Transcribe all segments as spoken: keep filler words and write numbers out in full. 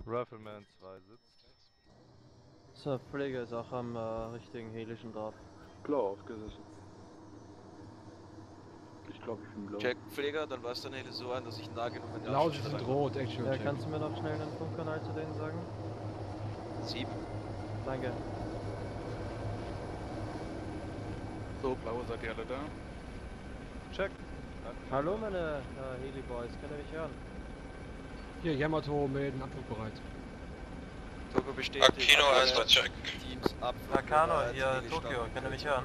Rifleman zwei sitzt. So, Pfleger ist auch am äh, richtigen helischen Draht. Blau aufgesetzt. Ich glaube, ich bin blau. Check Pfleger, dann weiß der Heli so ein, dass ich nah genug in die Blau, sie Abschnitte sind reinkomme. rot, Action Ja, check. kannst du mir noch schnell einen Funkkanal zu denen sagen? Sieben. Danke. So, blaue seid ihr alle da? Check. Hallo meine äh, Heli-Boys, könnt ihr mich hören? Hier, Yamato melden, Abflug bereit. Tokio bestätigt. Akino alle eins mal check. Teams ab. Nakano, hier Tokio, könnt ihr mich hören?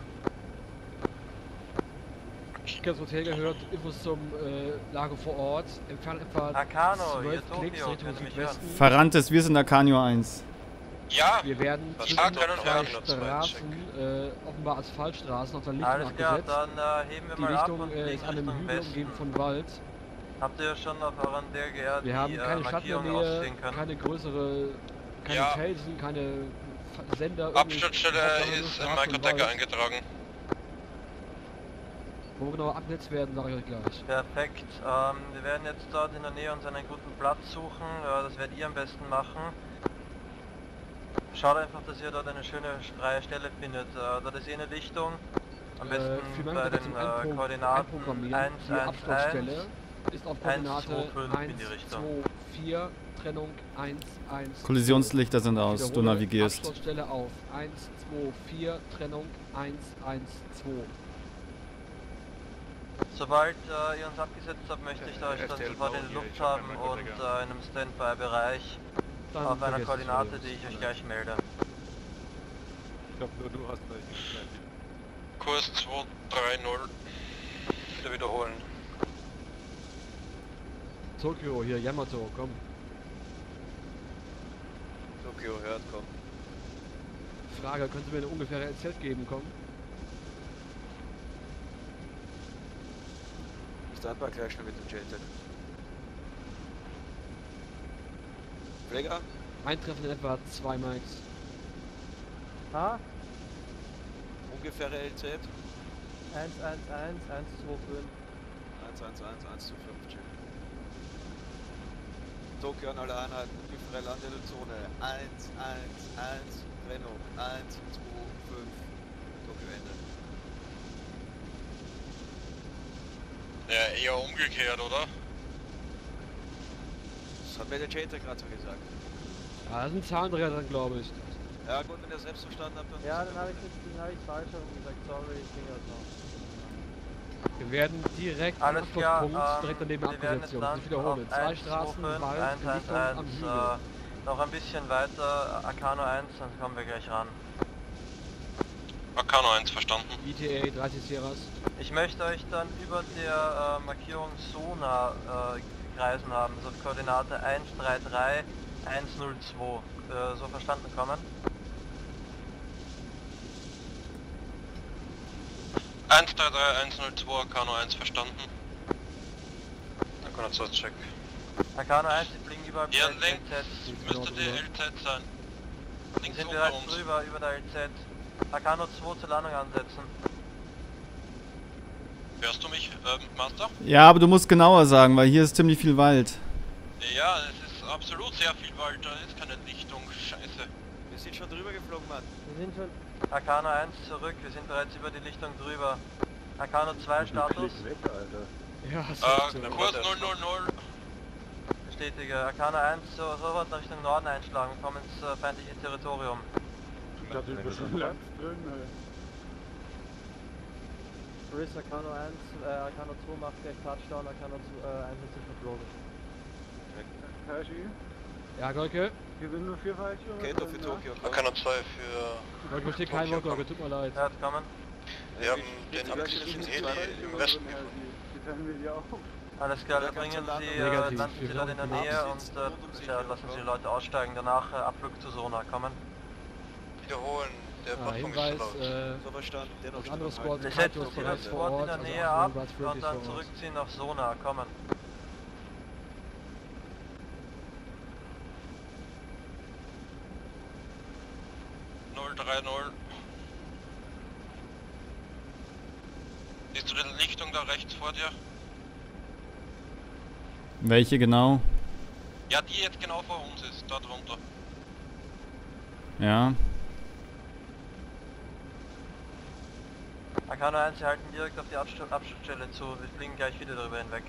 Ich habe das Hotel gehört, Infos zum äh, Lager vor Ort. Entfernt etwa Nakano, zwölf hier Klicks Tokio, Richtung könnt ihr mich hören? Südwesten. Verranntes, wir sind Arcanio eins. Ja, Wir werden Das zwischen hat ja noch zwei Arcanio zwei, Straßen, äh, offenbar Asphaltstraßen, auf der Lichtung Alles klar, abgesetzt. dann äh, heben wir Die mal ab Richtung und äh, fliegen ist an einem Richtung Hügel umgeben Westen. von Wald. Habt ihr schon auf euren D R G R Wir haben die keine äh, Stadt in der Markierungen Nähe, aussehen können? keine größere, keine Ja. Felsen, keine F- Sender. irgendwie- Absturzstelle Hauptsache nur ist in Straßen und Microdecker Wald. eingetragen. Wo wir genau abgesetzt werden, sage ich euch gleich. Perfekt. Ähm, wir werden jetzt dort in der Nähe uns einen guten Platz suchen. Äh, das werdet ihr am besten machen. Schaut einfach, dass ihr dort eine schöne freie Stelle findet. Äh, dort ist eh eine Lichtung. Am besten Äh, für bei Mangel den zum äh, Einpro Koordinaten Einprogrammieren. eins Die eins Absturzstelle eins. ist auf eins, Koordinate zwei, fünf in eins, die Richtung. zwei, vier, Trennung eins, eins. Kollisionslichter sind aus, du Wiederhole, navigierst. Absturzstelle auf eins, zwei, vier, Trennung eins, eins, zwei. Sobald äh, ihr uns abgesetzt habt, möchte ich Äh, euch R dann T L sofort in Blau die hier, Luft ich hab haben keinen und Microdecker. äh, in einem Standby-Bereich Dann auf einer vergesst es Koordinate, wieder. die ich euch gleich melde. Ich glaube nur du hast welche nicht mehr. Kurs zwei drei null. Wieder wiederholen. Tokio, hier, Yamato, komm. Tokio hört, komm. Frage, können Sie mir eine ungefähre L Z geben, komm? Standby gleich schon mit dem J T. Pfleger? Eintreffen in etwa zwei Mikes. Ah, Ungefähre L Z? eins eins eins, eins zwei fünf. eins eins eins eins zwei fünf, check. Tokio an alle Einheiten, ungefähre Landezone eins eins eins, Trennung eins zwei fünf, Tokio Ende. Ja, eher umgekehrt, oder? Das hat mir der J T gerade so gesagt. Ah, da sind Zahlendreher drin, glaube ich. Ja gut, wenn ihr selbst verstanden habt, dann... Ja, dann habe ich den habe ich falsch herum gesagt, sorry, ich bin gerade noch. Wir werden direkt Alles am klar, Abschlusspunkt ähm, direkt daneben wir werden abgesetzt, jetzt Jungs. dann Ich wiederhole. auf Zwei eins, Straßen, zwei, fünf, Wald, eins, in eins, Richtung am eins, Hügel. äh, noch ein bisschen weiter, Arcano eins, dann kommen wir gleich ran. Arcano eins verstanden. I T A dreißig Sierras. Ich möchte euch dann über der äh, Markierung Sona äh, kreisen haben, also auf Koordinate eins drei drei eins null zwei. Äh, so verstanden kommen? eins drei drei eins null zwei, Arcano eins verstanden. Arcano zwei check. Arcano eins, die fliegen überall Ja, über links L Z. müsste die L Z sein. Wir Links sind unter bereits uns. drüber, über der L Z. Arcano zwei zur Landung ansetzen. Hörst du mich, ähm, Master? Ja, aber du musst genauer sagen, weil hier ist ziemlich viel Wald. Ja, es ist absolut sehr viel Wald, da ist keine Lichtung, scheiße. Wir sind schon drüber geflogen, Mann. Wir sind schon... Arcano eins zurück, wir sind bereits über die Lichtung drüber. Arcano zwei Status. Klick weg, Alter. Ja, das Äh, ist so. Kurs null null null. Bestätige. Arcano eins so, so weit Richtung Norden einschlagen, kommen ins äh, feindliche Territorium. Ich hab den schon lang drin, ey. Chris, Arcano eins, äh, Arcano zwei macht gleich Touchdown, Arcano eins ist sich verflogen. Tashi, Ja, Golke. hier sind nur vier falsche. Okay, doch für Tokio. Arcano zwei für... Golke versteht kein Wort, Golke, tut mir leid. Hört kommen. Wir haben den abgeschnittenen Heli im Westen gefunden. Die teilen wir dir auch. Alles klar, dann Ja, bringen kannst du Sie, landen. äh, Negativ. landen Sie dort in der Wir Nähe und sitzen äh, rund um sich ja, herum. lassen Sie die Leute aussteigen, danach äh, Abflug zu Sona kommen. Wiederholen, der Ah, Plattform ist Hinweis, zu laut. äh, So verstanden, der noch das andere Stellung Squad halten. Wir Kaito setzen ist Sie bereits das vor Squad in Ort, der also Nähe acht ab Hinweis Friendly und dann vor Ort. zurückziehen auf Sona, kommen. null drei null. Siehst du die Lichtung da rechts vor dir? Welche genau? Ja, die jetzt genau vor uns ist, da drunter. Ja. Akano eins, Sie halten direkt auf die Abstu- Absturzstelle zu, wir fliegen gleich wieder darüber hinweg.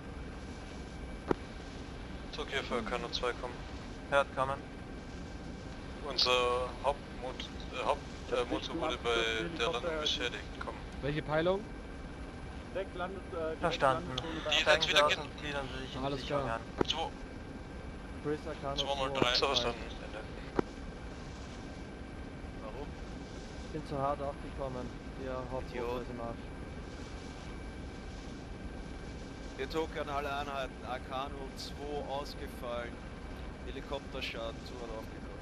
Zurück hier für Akano zwei kommen. Hört, kommen. Unser Hauptmotor äh, Haupt, äh, Motor wurde bei der Landung beschädigt. Komm. Welche Peilung? Direkt landet, äh, direkt Verstanden. Landezone da. Die ist Steigen jetzt Sie wieder aus gen- und gliedern Sie sich in Alles die Sicherung klar. an. zwei- Chris Arcano zweihundertdrei. So verstanden. Ende. Warum? bin zu hart aufgekommen. Der Hauptmotor ist im Arsch. Wir token an alle Einheiten. Arcano zwei ausgefallen. Helikopterschaden, zu hart aufgekommen.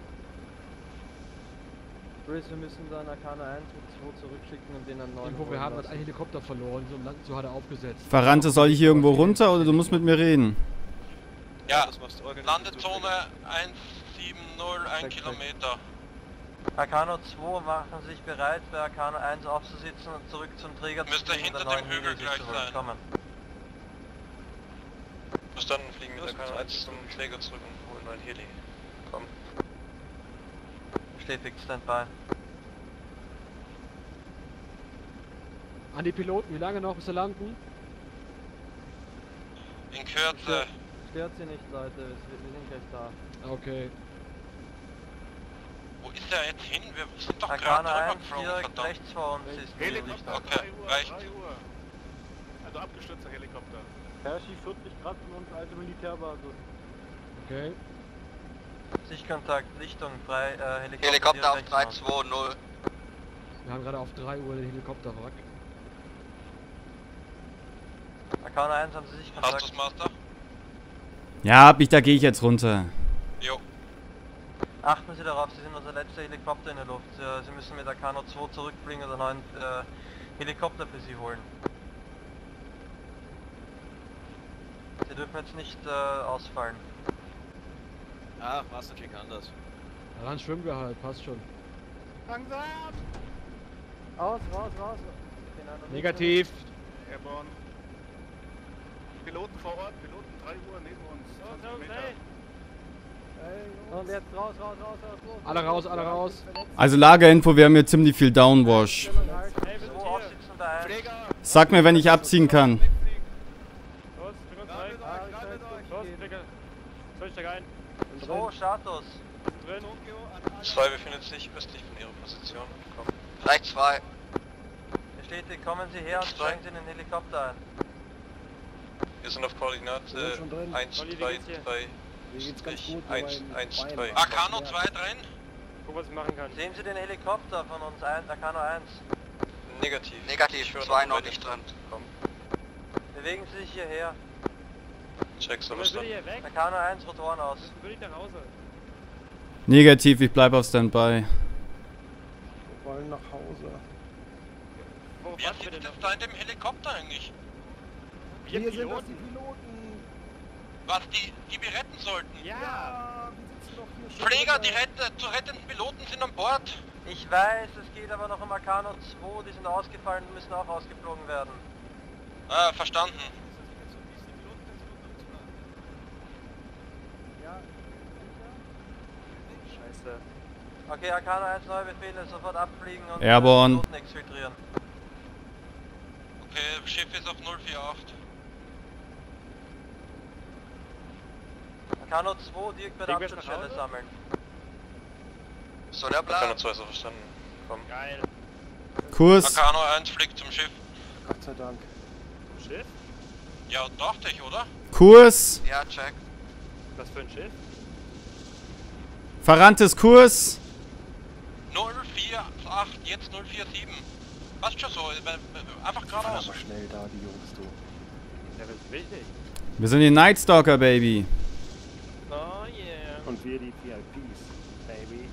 Chris, wir müssen dann Arcano eins und zwei zurückschicken und den an neuen Irgendwo, wir holen haben halt lassen. einen Helikopter verloren, so im Land so hat er aufgesetzt. Verrannte, soll ich hier irgendwo runter oder du musst mit mir reden? Ja, das machst du organisiert. Landezone eins sieben null, ein Check, check. Kilometer. Arcano zwei machen sich bereit, bei Arcano eins aufzusitzen und zurück zum Träger zu Müsste fliegen und hinter einen dem neuen Hügel Hügel sich gleich zu holen. sein. Kommen. Verstanden, fliegen mit Akano eins zum Träger zurück und holen einen Heli. Komm. Bestätigt, Standby. An die Piloten, wie lange noch bis sie landen? In Kürze. Stört sie nicht, Leute, wir, wir sind gleich da. Okay. Wo ist der jetzt hin? Wir sind doch Arcano gerade eins, rübergeflogen, direkt verdammt. rechts vor uns ist die Helikopter, Lichtung. Okay, drei Uhr, reicht. drei Uhr. Also abgestürzter Helikopter. Herrschi vierzig Grad von uns, alte Militärbasis. Okay. Sichtkontakt, Lichtung, frei, äh, Helikopter, Helikopter auf direkt drei rechts vor uns. zwei null. Wir haben gerade auf drei Uhr den Helikopterwrack. Arcano eins, haben Sie Hast Sichtkontakt? du's, Master? Ja, hab ich, da gehe ich jetzt runter. Jo. Achten Sie darauf, Sie sind unser letzter Helikopter in der Luft. Äh, Sie müssen mit Arcano zwei zurückfliegen und einen neuen äh, Helikopter für Sie holen. Sie dürfen jetzt nicht äh, ausfallen. Ah, Master Chick anders. Daran schwimmen wir halt, passt schon. Langsam! Raus, raus, raus! Den anderen Negativ. Airborne. Piloten vor Ort, Piloten drei Uhr neben uns. zwanzig Meter. nicht. Und jetzt raus, raus, raus, raus, raus! Alle raus, alle raus. Also Lagerinfo, wir haben hier ziemlich viel Downwash. zwei aufsitzen bei eins. Sag mir, wenn ich abziehen kann. Los, bring uns rein. Los, Trigger. Soll ich steig ein? zwei Status. Drin. Zwei befindet sich östlich von ihrer Position. Komm. Gleich zwei. Bestätigt, kommen Sie her und steigen Sie in den Helikopter ein. Wir sind auf Koordinate eins Olli, wie drei geht's dir? drei eins eins zwei. Arcano zwei drin? Guck, was ich machen kann. Sehen Sie den Helikopter von uns, ein, Arcano eins. Negativ. Negativ, Ich höre zwei noch noch bei nicht den- drin. Komm. Bewegen Sie sich hierher. Check, so Komm, jetzt will ich verstanden. hier weg. Arcano eins, Rotoren aus. Will ich nach Hause. Negativ, ich bleib auf Standby. Wir wollen nach Hause. Wo Wer warten wir sitzt denn jetzt da in dem Helikopter eigentlich? Wir Hier sind das Piloten? die Piloten! Was die, die wir retten sollten? Ja! Ja, wir sitzen doch hier schon Pfleger, drin. die rette, zu rettenden Piloten sind an Bord. Ich weiß, es geht aber noch um Arcano zwei, die sind ausgefallen und müssen auch ausgeflogen werden. Ah, verstanden. Ja, Scheiße. Okay, Arcano eins, neue Befehle, sofort abfliegen und Airborne. äh, Piloten exfiltrieren. Okay, Schiff ist auf null vier acht. Arcano zwei, direkt bei der Kriegen wir's nach Absturzstelle Hause? sammeln. So der Arcano Plan. zwei, so verstanden. Komm. Geil. Kurs. Arcano eins fliegt zum Schiff. Gott sei Dank. Schiff? Ja, dachte ich, oder? Kurs. Ja, check. Was für ein Schiff? Verranntes Kurs. null vier acht, jetzt null vier sieben. Passt schon so, äh, einfach geradeaus. schnell da, die Jungs, du. Ja, das ist wichtig. Wir sind die Nightstalker, Baby. Oh yeah. Und wir die V I Ps, Baby.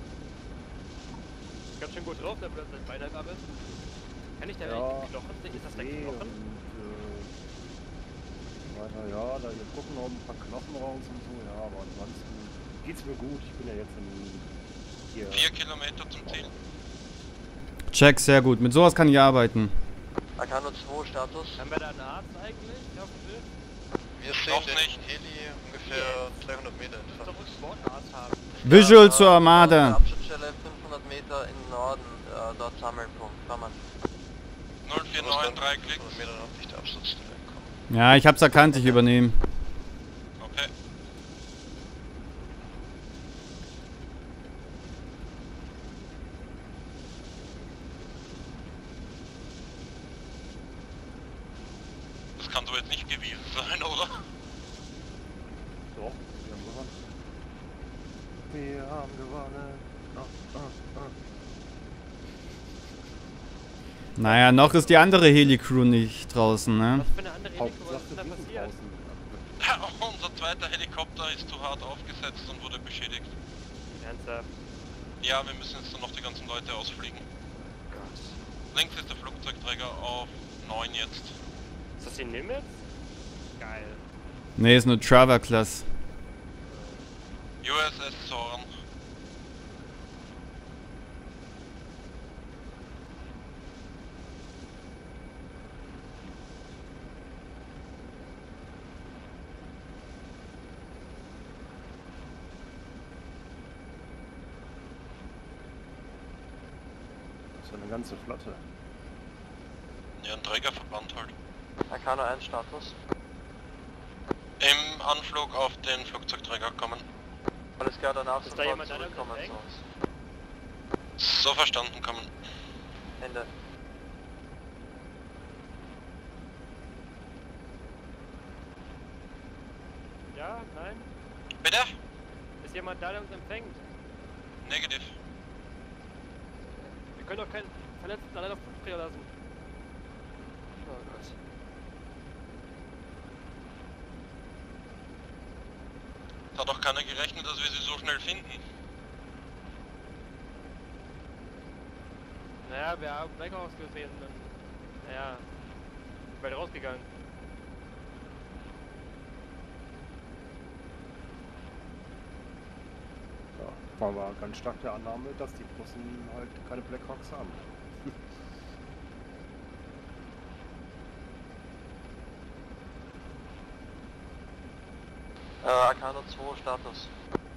Ganz schön gut drauf, der plötzlich Beine ab ist. Kann ich der Ja. welchen Knochen? Ist das der Nee, Knochen? und, äh, weiter, ja, da hier gucken noch ein paar Knochen raus und so, ja, aber ansonsten geht's mir gut. Ich bin ja jetzt in hier. Vier Kilometer zum Ziel. Check, sehr gut. Mit sowas kann ich arbeiten. Arcano zwei, Status. Haben wir da einen Arzt eigentlich auf dem Schiff? Wir sehen Noch den nicht. Heli ungefähr dreihundert Meter entfernt. Visual zur Äh, Armada. Abschnittstelle fünfhundert Meter im Norden, äh, dort Sammelpunkt, kommen. null vier neun, drei Klicks. fünfhundert Meter noch nicht der Absturzstelle kommen. Ja, ich hab's erkannt, ich übernehme. Okay. Das kann so jetzt nicht gewesen sein, oder? Doch, wir haben gewonnen. Wir haben gewonnen. Ah, ah, ah. Naja, noch ist die andere Heli-Crew nicht draußen, ne? Was für eine andere Helikopter, was ist denn da Hauptsache, wir passiert? sind draußen. Unser zweiter Helikopter ist zu hart aufgesetzt und wurde beschädigt. Ernsthaft? Ja, wir müssen jetzt dann noch die ganzen Leute ausfliegen. Gott. Links ist der Flugzeugträger auf neun jetzt. Ist das die Nimitz? Geil. Ne, ist nur Trava-Class. U S S Zorn. Das ist ja eine ganze Flotte. Ja, ein Trägerverband halt. Arcano eins Status. Im Anflug auf den Flugzeugträger kommen. Alles klar, danach Ist da sofort jemand anderes zurückkommen. im So. So verstanden, kommen. Ende. Ja? Nein? Bitte? Ist jemand da, der uns empfängt? Negativ. Wir können doch keinen Verletzten allein auf Flugträger lassen. Oh Gott. Es hat doch keiner gerechnet, dass wir sie so schnell finden. Naja, wir haben Blackhawks gesehen. Dann, naja, weit rausgegangen. Ja, war aber ganz stark der Annahme, dass die Russen halt keine Blackhawks haben. Äh, Arcano zwei Status.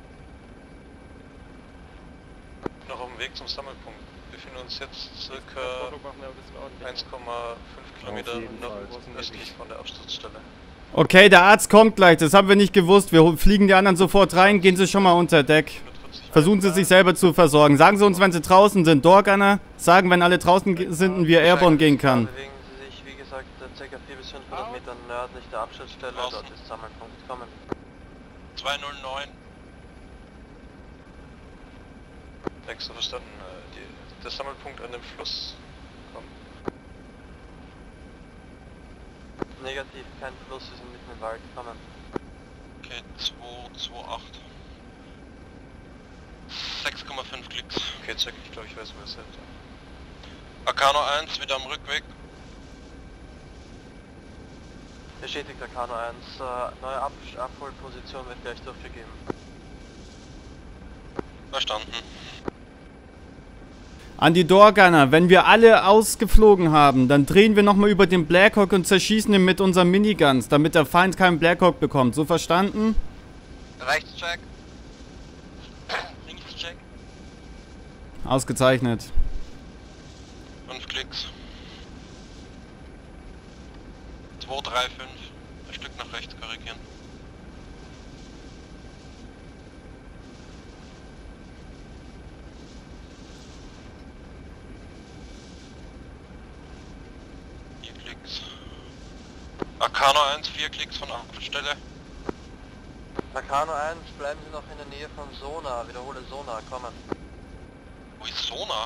Noch auf dem Weg zum Sammelpunkt. Wir befinden uns jetzt circa Foto machen wir ein bisschen ordentlich. eins Komma fünf Kilometer Auf jeden Fall. nordöstlich von der Absturzstelle. Okay, der Arzt kommt gleich, das haben wir nicht gewusst. Wir fliegen die anderen sofort rein, gehen Sie schon mal unter Deck. Versuchen Sie sich selber zu versorgen. Sagen Sie uns, wenn Sie draußen sind. Doorgunner, sagen, wenn alle draußen ge- sind und wir airborne gehen kann. Bewegen Sie sich, wie gesagt, ca. vier bis fünfhundert Meter nördlich der Abschnittstelle. Draußen. Dort ist Sammelpunkt. Kommen. zwei null neun. Extra verstanden. äh, Die, der Sammelpunkt an dem Fluss. Komm. Negativ, kein Fluss, wir sind mitten im Wald. Kommen. Okay, zwei zwei acht. sechs Komma fünf Klicks. Okay, check, ich glaube, ich weiß, wo ihr seid. Arcano eins wieder am Rückweg. Bestätigt Arcano eins. Äh, neue Ab Abholposition wird gleich durchgegeben. Verstanden. An die Doorgunner, wenn wir alle ausgeflogen haben, dann drehen wir nochmal über den Blackhawk und zerschießen ihn mit unseren Miniguns, damit der Feind keinen Blackhawk bekommt. So verstanden? Rechtscheck. Linkscheck. Ausgezeichnet. fünf Klicks. zwei drei fünf. Ein Stück nach rechts korrigieren. vier Klicks. Arcano eins, vier Klicks von Abstelle. Arcano eins, bleiben Sie noch in der Nähe von Sonar. Wiederhole Sonar. Kommen. Wo ist Sonar?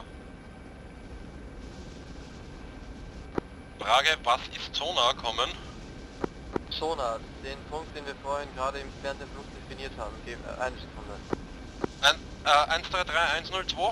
Frage, was ist Sonar kommen? Sonar, den Punkt, den wir vorhin gerade im- während dem Flug definiert haben. Geben, äh, eine Sekunde. Ein, äh, eins drei drei eins null zwei?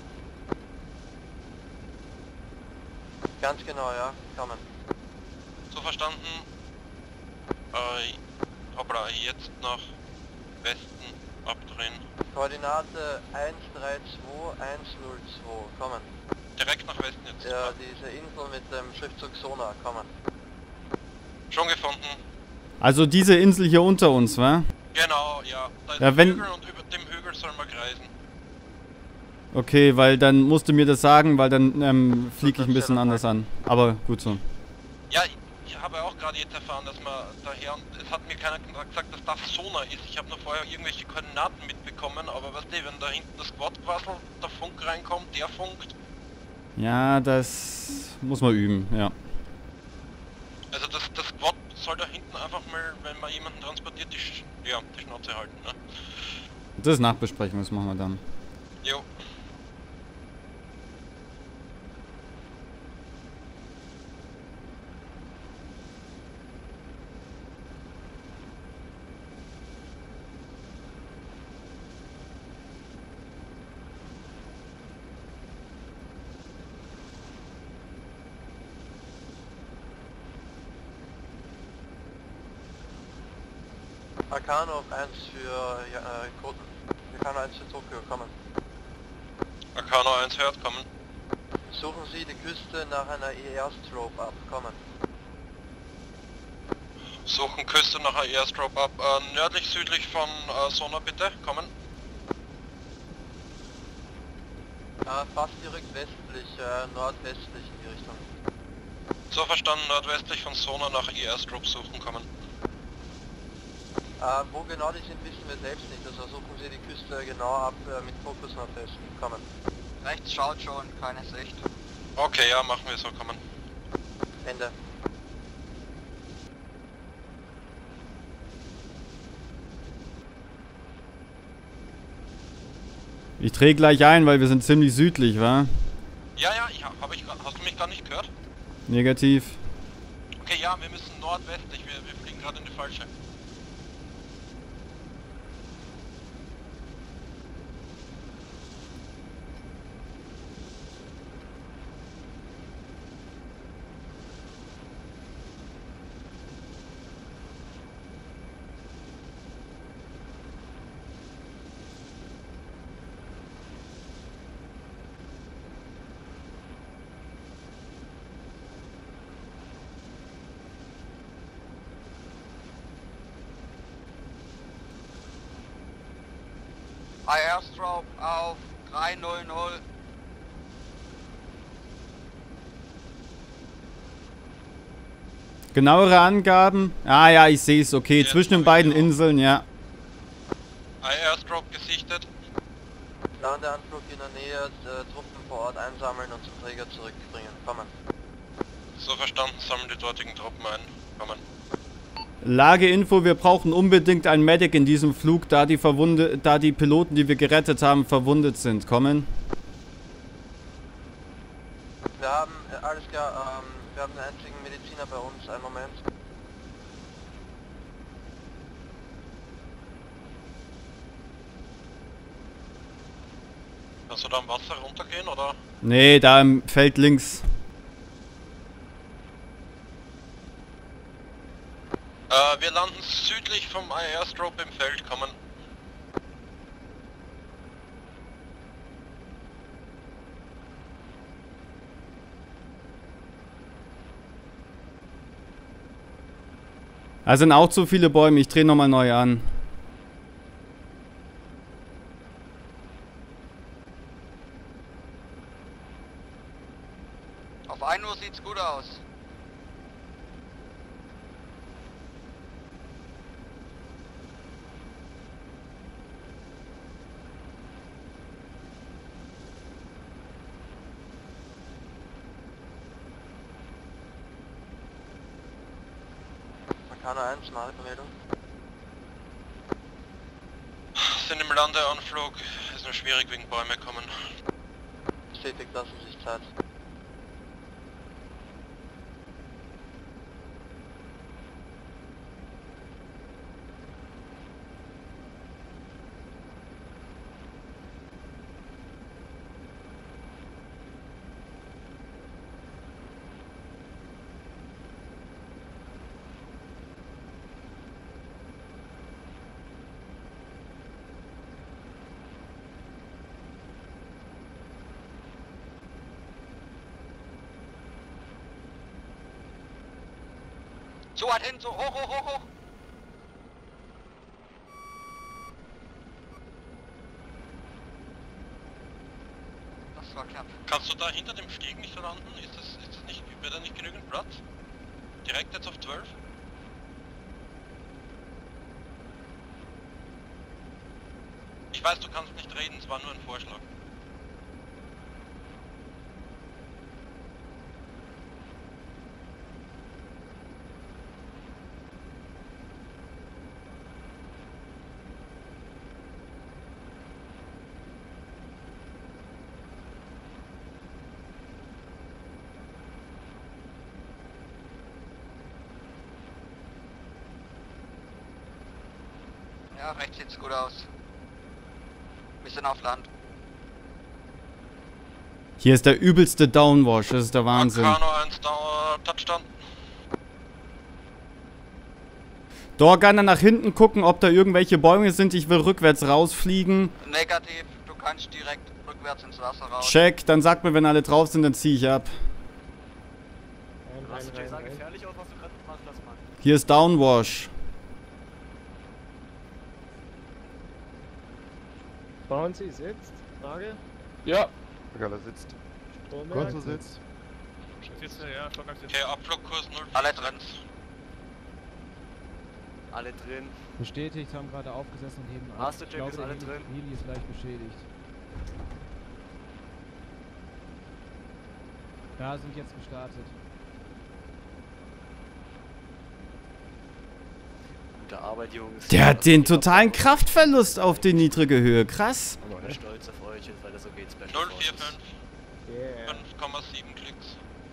Ganz genau, ja. Kommen. So verstanden. Äh, hoppla, jetzt nach Westen abdrehen. Koordinate eins drei zwei eins null zwei. Kommen. Direkt nach Westen jetzt. Ja, diese Insel mit dem Schriftzug Sonar. Kommen. Schon gefunden. Also diese Insel hier unter uns, wa? Genau, ja. Da ist Ja, ein wenn- Hügel und über dem Hügel soll man kreisen. Okay, weil dann musst du mir das sagen, weil dann ähm, fliege ich ein bisschen anders an. Aber gut so. Ja, ich, ich habe auch gerade jetzt erfahren, dass man daher, und es hat mir keiner gesagt, dass das Sonar ist. Ich habe nur vorher irgendwelche Koordinaten mitbekommen, aber weißt du, wenn da hinten das Quad quasselt, der Funk reinkommt, der funkt. Ja, das muss man üben, ja. Also das, das Quad soll da hinten einfach mal, wenn man jemanden transportiert, die, Sch ja, die Schnauze halten, ne? Das ist Nachbesprechung, das machen wir dann. Jo. Arcano eins für ja, äh, Koten. Arcano eins für Tokio, kommen. Arcano eins hört, kommen. Suchen Sie die Küste nach einer E R-Strobe ab, kommen. Suchen Küste nach einer Airstrope ab. Äh, nördlich, südlich von äh, Sona bitte, kommen. Äh, fast direkt westlich, äh, nordwestlich in die Richtung. So verstanden, nordwestlich von Sona nach Airstrope suchen, kommen. Äh, wo genau die sind, wissen wir selbst nicht, also suchen Sie die Küste genau ab äh, mit Fokus Nordwesten, kommen. Rechts schaut schon, keine Sicht. Okay, ja, machen wir so, kommen. Ende. Ich drehe gleich ein, weil wir sind ziemlich südlich, wa? Ja, ja, ich, hab ich, hast du mich gar nicht gehört? Negativ. Okay, ja, wir müssen nordwestlich, wir, wir fliegen gerade in die falsche. Airstrobe auf dreihundert. Genauere Angaben? Ah ja, ich sehe es, okay. Jetzt Zwischen den hab ich beiden auch. Inseln, ja. Airstrope gesichtet. Landeanflug in der Nähe, äh, Truppen vor Ort einsammeln und zum Träger zurückbringen, kommen. So verstanden, sammeln die dortigen Truppen ein, kommen. Lageinfo, wir brauchen unbedingt ein Medic in diesem Flug, da die Verwunde, da die Piloten, die wir gerettet haben, verwundet sind. Kommen. Wir haben, äh, alles klar, ähm, wir haben den einzigen Mediziner bei uns, einen Moment. Kannst du da am Wasser runtergehen, oder? Nee, da im Feld links. Äh, wir landen südlich vom Airstrope im Feld, kommen. Da sind auch zu viele Bäume, ich drehe nochmal neu an. Auf ein Uhr sieht's gut aus. Arcano eins, Nachrichtenmeldung. Sind im Landeanflug, ist nur schwierig wegen Bäume kommen. Bestätigt, lassen Sie sich Zeit. Zu weit hin, so hoch, hoch, hoch, hoch. das war knapp. Kannst du da hinter dem Steg nicht landen? Ist das, ist das nicht, wäre da nicht genügend Platz? Direkt jetzt auf zwölf? Ich weiß, du kannst nicht reden, es war nur ein Vorschlag. Ja, rechts sieht's gut aus. Wir sind auf Land. Hier ist der übelste Downwash, das ist der Wahnsinn. Kano eins da, Touchdown. Dorganer nach hinten gucken, ob da irgendwelche Bäume sind. Ich will rückwärts rausfliegen. Negativ, du kannst direkt rückwärts ins Wasser raus. Check, dann sagt mir, wenn alle drauf sind, dann ziehe ich ab. Rein, Das rein, sah rein, rein. gefährlich aus, was du gerade gemacht hast, Mann. Hier ist Downwash. Bouncy sitzt. Frage. Ja. Gala sitzt. Stromberg. Konto sitzt. Sitze, ja, Stockwerk sitzt. Okay, Abflugkurs null vier. Alle drin. Alle drin. Bestätigt, haben gerade aufgesessen und heben ab. Mastercheck Ich glaube, ist der alle Heli- drin. Heli ist leicht beschädigt. Ja, sind jetzt gestartet. Gute Arbeit, Jungs. Der hat den totalen Kraftverlust auf die niedrige Höhe. Krass. Ich bin stolz auf euch, weil das so geht. Special null vier Forces. fünf. Yeah. fünf Komma sieben Klicks.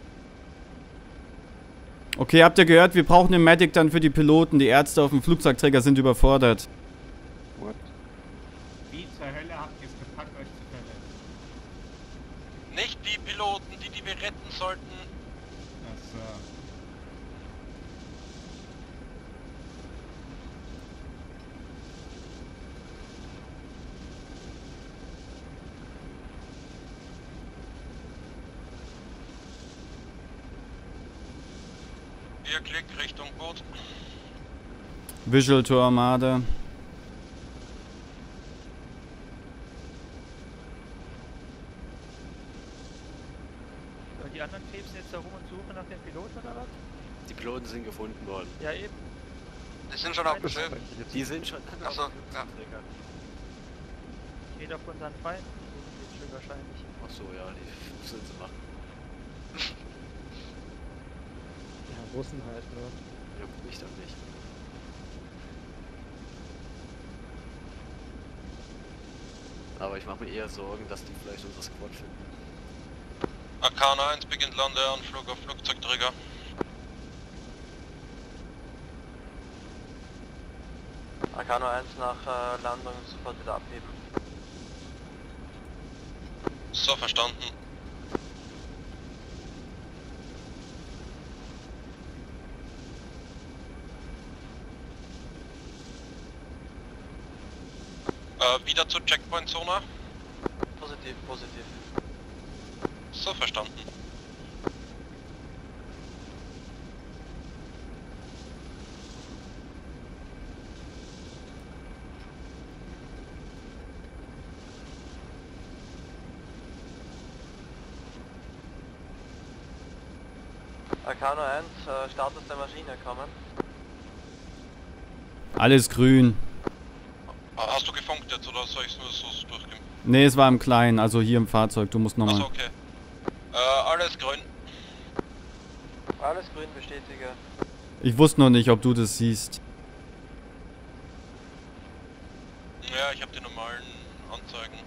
Okay, habt ihr gehört? Wir brauchen den Medic dann für die Piloten. Die Ärzte auf dem Flugzeugträger sind überfordert. What? Wie zur Hölle habt ihr es gepackt, euch zu verletzen? Nicht die Piloten, die, die wir retten sollten. Achso. Vier Klick Richtung Boot. Visual to Armada. Die anderen Krebs jetzt da rum und suchen nach den Piloten oder was? Die Piloten sind gefunden worden. Ja, eben. Die sind schon auf dem Schiff. Die sind schon Ach so, ja. Jeder von seinen Feinden suchen die schon wahrscheinlich. Ach so, ja, die sind zu machen. Ja, Russen halt, ne? Juckt mich dann nicht. Aber ich mache mir eher Sorgen, dass die vielleicht unser Squad finden. Arcana eins beginnt Landeanflug auf Flugzeugträger. Arcano eins nach äh, Landung sofort wieder abheben. So, verstanden. Äh, wieder zur Checkpoint-Zone. Positiv, positiv. So, verstanden. Arcano eins, äh, Status der Maschine kommen. Alles grün. Ah, hast du gefunkt jetzt oder soll ich nur so durchgehen? Ne, es war im Kleinen, also hier im Fahrzeug. Du musst nochmal. Achso, okay. Äh, alles grün. Alles grün, bestätige. Ich wusste noch nicht, ob du das siehst. Ja, ich habe die normalen Anzeigen.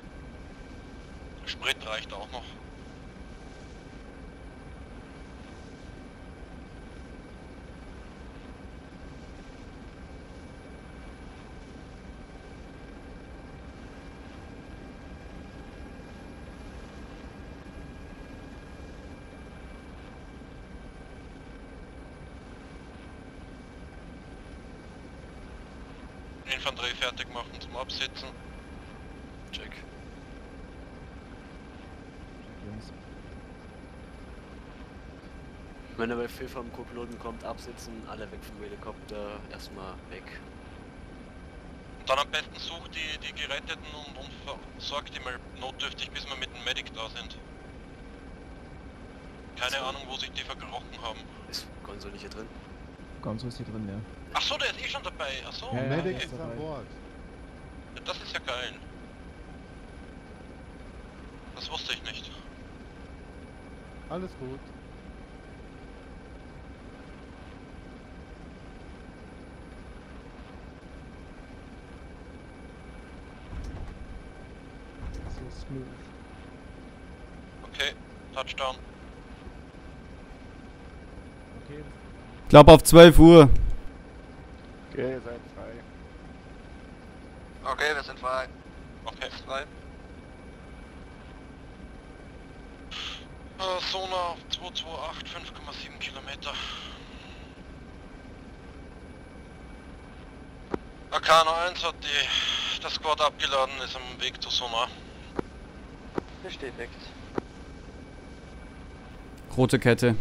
Sprit reicht auch noch. Infanterie fertig machen zum Absitzen. Check. Wenn der Befehl vom Co-Piloten kommt, absitzen, alle weg vom Helikopter, erstmal weg. Und dann am besten sucht die, die Geretteten und, und versorgt die mal notdürftig, bis wir mit dem Medic da sind. Keine So. Ahnung, wo sich die verkrochen haben. Ist Gonzo nicht hier drin? Gonzo ist hier drin, ja. Ach so, der ist eh schon dabei. Ach so, Ja, ja, okay. der ist an Bord. Ja, das ist ja geil. Das wusste ich nicht. Alles gut. So smooth. Okay, Touchdown. Okay. Ich glaube auf zwölf Uhr. Okay, ihr seid frei. Okay, wir sind frei. Okay. Frei. Äh, Sonar zwei zwei acht, fünf Komma sieben Kilometer. Akano eins hat die, das Squad abgeladen, ist am Weg zu Sonar. Bestätigt. Rote Kette.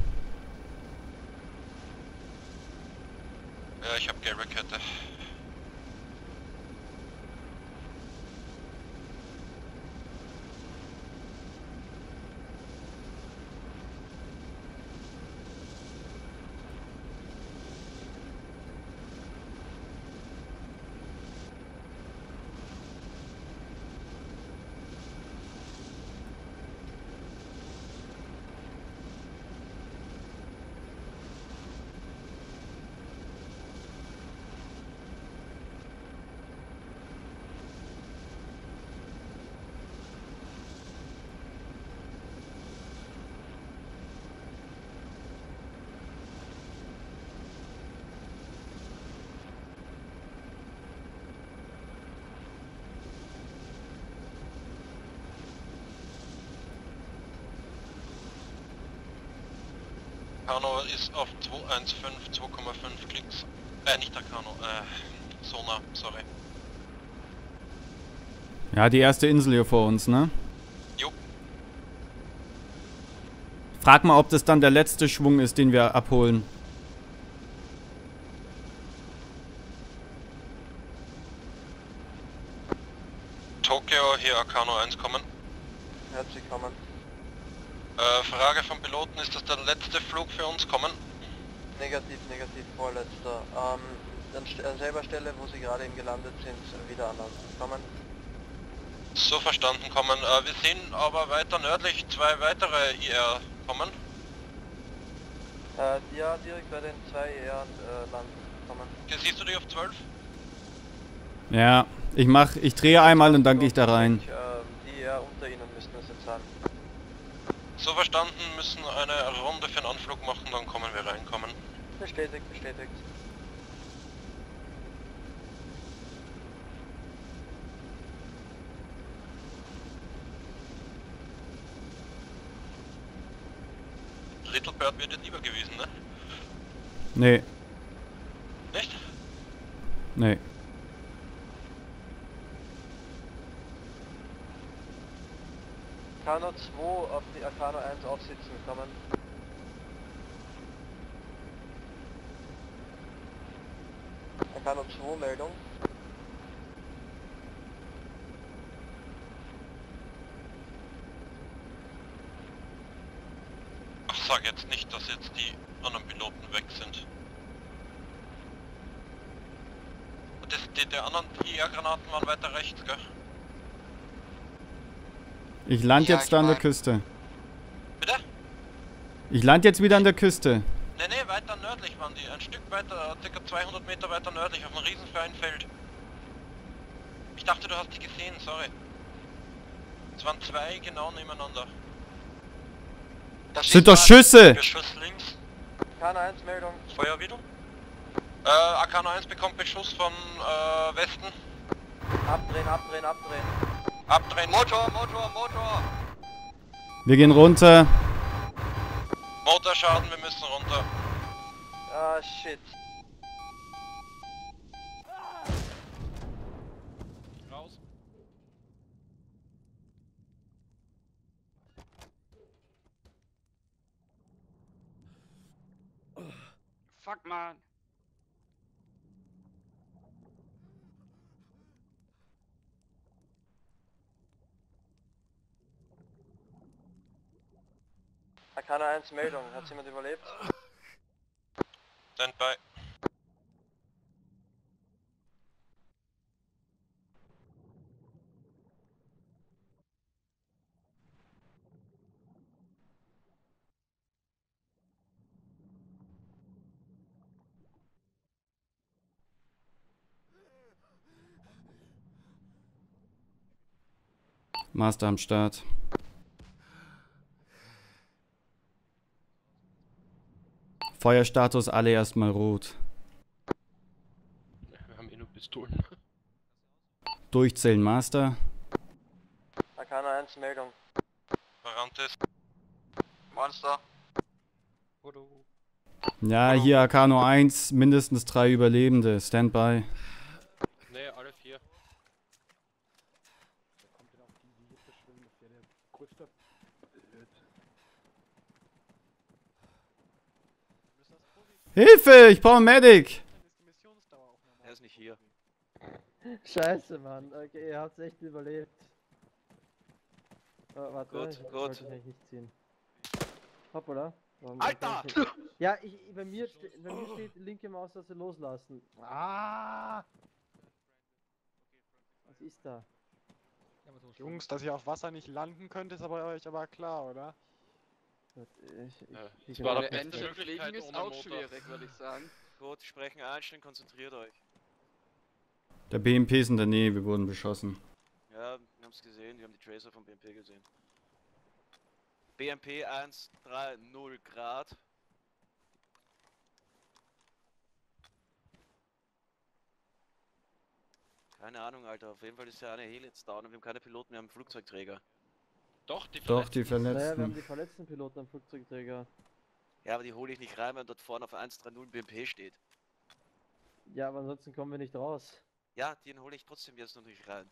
Ja, ich hab gelbe Kette. Akano ist auf zwei eins fünf, zwei Komma fünf Klicks. Äh, nicht Akano, äh, Sonar, sorry. Ja, die erste Insel hier vor uns, ne? Jo. Frag mal, ob das dann der letzte Schwung ist, den wir abholen. Tokio, hier Akano eins kommen. Herzlich willkommen. Äh, Frage vom Piloten, ist das der letzte Flug für uns kommen? Negativ, negativ, vorletzter. Ähm, an, st an selber Stelle, wo Sie gerade eben gelandet sind, wieder an Land kommen. So verstanden kommen. Äh, wir sehen aber weiter nördlich zwei weitere I R kommen. Äh, ja, direkt bei den zwei E R äh, landen kommen. Okay, siehst du die auf zwölf? Ja, ich mach, ich drehe einmal und dann gehe ich da rein. Äh, die E R unter Ihnen müssten es jetzt sein. So verstanden, müssen eine Runde für den Anflug machen, dann kommen wir reinkommen. Bestätigt, bestätigt. Little Bird wird jetzt übergewiesen, ne? Nee, Nicht? nee. Akano zwei auf die Akano eins aufsitzen, kommen. Akano zwei Meldung. Ach, sag jetzt nicht, dass jetzt die anderen Piloten weg sind. Das, die, die anderen I R-Granaten waren weiter rechts, gell? Ich lande Ja, jetzt ich da an der mein- Küste. Bitte? Ich lande jetzt wieder an der Küste. Ne, ne, weiter nördlich waren die. Ein Stück weiter, ca. zweihundert Meter weiter nördlich, auf einem riesenfreien Feld. Ich dachte, du hast die gesehen, sorry. Es waren zwei genau nebeneinander. Da Sind doch Schüsse! Beschuss links. Akano eins Meldung. Feuer wieder. Äh, Akano eins bekommt Beschuss von äh, Westen. Abdrehen, abdrehen, abdrehen. Abdrehen. Motor, Motor, Motor! Wir gehen runter. Motorschaden, wir müssen runter. Ah, shit. Raus. Fuck, man. Keine eins Meldung, hat jemand überlebt? Standby. Master am Start. Feuerstatus alle erstmal rot. Wir haben eh nur Pistolen. Durchzählen Master. Keine eins Meldung. Varantes. Monster. Ja, hier Arcano eins, mindestens drei Überlebende. Standby. Ne, alle vier. Wer kommt denn auf die Idee zu schwimmen? Das wäre der größte Blöd. Hilfe, ich brauche einen Medic. Er ist nicht hier. Scheiße, Mann. Okay, ihr habt's echt überlebt. Oh, warte, Gut, ich gut. wollte dich eigentlich nicht ziehen. Hoppala. Warum Alter! kann ich nicht- Ja, ich, bei, mir ste bei mir steht linke Maustaste loslassen. Ah! Was ist da? Jungs, dass ihr auf Wasser nicht landen könnt, ist aber euch aber klar, oder? Gut, ich, ich, Ja, ich das war doch genau- beste Möglichkeit ohne Motor. würde ich sagen. Gut, sprechen einstellen, konzentriert euch. Der B M P ist in der Nähe, wir wurden beschossen. Ja, wir haben es gesehen, wir haben die Tracer vom B M P gesehen. B M P eins drei null Grad. Keine Ahnung, Alter. Auf jeden Fall ist ja eine Heli jetzt down und wir haben keine Piloten, wir haben einen Flugzeugträger. Doch, die Doch, die Naja, wir haben Verletzten. die verletzten Piloten am Flugzeugträger. Ja, aber die hole ich nicht rein, wenn dort vorne auf eins drei null B M P steht. Ja, aber ansonsten kommen wir nicht raus. Ja, den hole ich trotzdem jetzt noch nicht rein.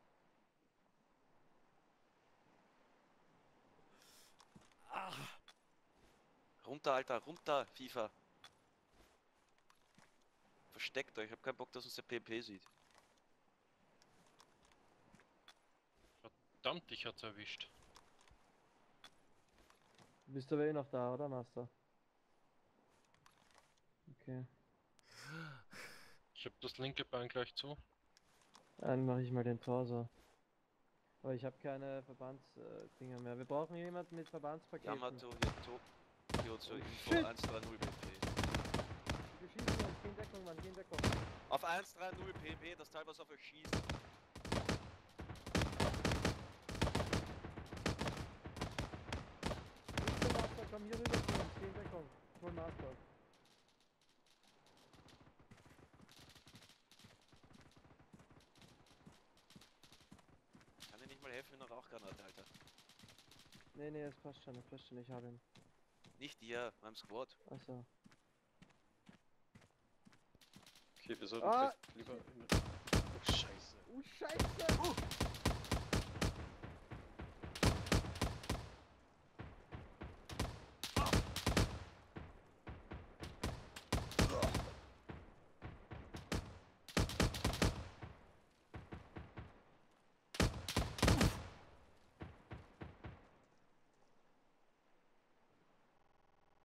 Runter, Alter, runter, FIFA. Versteckt euch, ich hab keinen Bock, dass uns der P M P sieht. Verdammt, dich hat's erwischt. Du bist aber eh noch da, oder, Master? Okay. Ich hab das linke Bein gleich zu. Dann mache ich mal den Torso. Aber ich habe keine Verbandsdinger mehr. Wir brauchen jemanden mit Verbandspaketen. Yamato, Yato, Tio zur Info Shit. eins drei null B M P. Wir schießen uns, geh in Deckung, Mann, geh in Deckung. Auf eins drei null B M P, das Teil, was auf euch schießt. Full Master, komm hier rüber zu uns, geh in Deckung. Full Master. Kann dir nicht mal helfen mit einer Rauchgranate, Alter. Nee, nee, das passt schon, das passt schon, ich habe ihn. Nicht dir, meinem Squad. Achso. Okay, wir sollten Ah! vielleicht lieber... in- Oh, Scheiße. Oh, Scheiße!